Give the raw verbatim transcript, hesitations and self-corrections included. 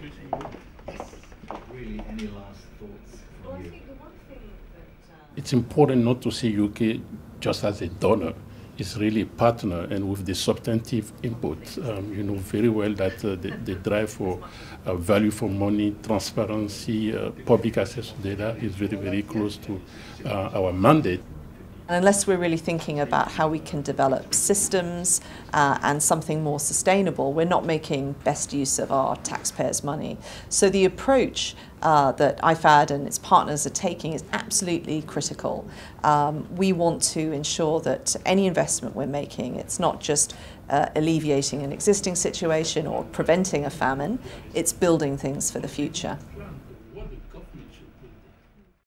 Really, any last thoughts from you? It's important not to see U K just as a donor. It's really a partner, and with the substantive input, um, you know very well that uh, the, the drive for uh, value for money, transparency, uh, public access to data is very, very close to uh, our mandate. And unless we're really thinking about how we can develop systems uh, and something more sustainable, we're not making best use of our taxpayers' money. So the approach uh, that I F A D and its partners are taking is absolutely critical. Um, we want to ensure that any investment we're making, it's not just uh, alleviating an existing situation or preventing a famine, it's building things for the future.